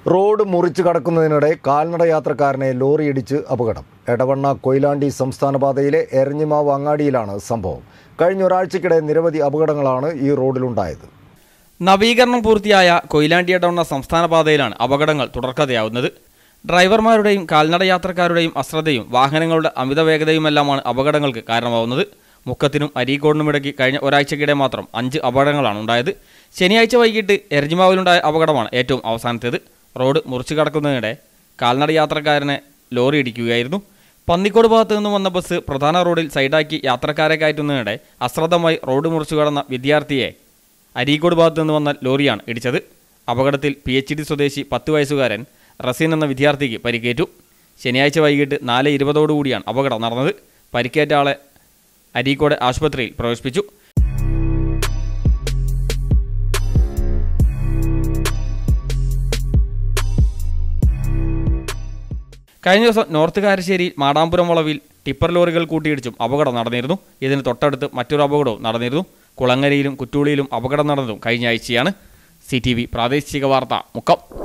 Road മുറിച്ചു കടക്കുന്നതിനിടെ കാൽനട യാത്രക്കാരനെ lorry ഇടിച്ച് അപകടം. എടവണ കൊയിലാണ്ടി സംസ്ഥാന പാതയിലെ എരഞ്ഞിമാവ് അങ്ങാടിയിലാണ് സംഭവം. കഴിഞ്ഞ ഒരാഴ്ചക്കിടെ നിരവധി അപകടങ്ങളാണ് ഈ റോഡിലുണ്ടായത്. നവീകരണം പൂർത്തിയായ കൊയിലാണ്ടി എടവണ സംസ്ഥാന പാതയിലാണ് അപകടങ്ങൾ തുടർക്കഥയാവുന്നത്. ഡ്രൈവർമാരുടെയും കാൽനട യാത്രക്കാരുടെയും അശ്രദ്ധയും വാഹനങ്ങളുടെ അമിത വേഗതയുമെല്ലാമാണ് അപകടങ്ങൾക്ക് കാരണമാവുന്നത്. മുക്കത്തിനും അരീക്കോടിനും ഇടയ്ക്ക് കഴിഞ്ഞ ഒരാഴ്ചക്കിടെ മാത്രം 5 അപകടങ്ങളാണ് ഉണ്ടായത്. ശനിയാഴ്ച വൈകിട്ട് എരഞ്ഞിമാവിലുണ്ടായ അപകടമാണ് ഏറ്റവും അവസാനത്തേത്. റോഡ് മുറിച്ചു കടക്കുന്നതിനിടെ കാൽനട യാത്രക്കാരനെ ലോറി ഇടിക്കുകയായിരുന്നു. പന്നിക്കോട് ഭാഗത്തു നിന്നും വന്ന ബസ് പ്രധാന റോഡിൽ സൈഡാക്കി യാത്രക്കാരെ കയറ്റുന്നതിനിടെ അശ്രദ്ധമായി റോഡ് മുറിച്ചു കടന്ന വിദ്യാർത്ഥിയെ അരീക്കോട് ഭാഗത്തു നിന്ന് വന്ന ലോറിയാണ് ഇടിച്ചത്. അപകടത്തിൽ PhD സ്വദേശി 10 വയസ്സുകാരൻ റസീൻ എന്ന വിദ്യാർത്ഥിക്ക് പരിക്കേറ്റു. ശനിയാഴ്ച വൈകിട്ട് 4:20 അപകടം നടന്നത്. പരിക്കേറ്റ ആളെ അരീക്കോട് ആശുപത്രിയിൽ പ്രവേശിപ്പിച്ചു. കഴിഞ്ഞ ദിവസം നോർത്ത് കാരശ്ശേരിയിൽ മാടാമ്പുരം വളവിൽ ടിപ്പർ ലോറികൾ കൂട്ടിയിടിച്ചും അപകടം നടന്നിരുന്നു. ഇതിന് തൊട്ടടുത്ത് മറ്റൊരു അപകടവും നടന്നിരുന്നു. കുളങ്ങരയിലും കുറ്റൂളിയിലും അപകടം നടന്നതും കഴിഞ്ഞ ആഴ്ചയാണ്. CTV പ്രാദേശിക വാർത്ത മുക്കം.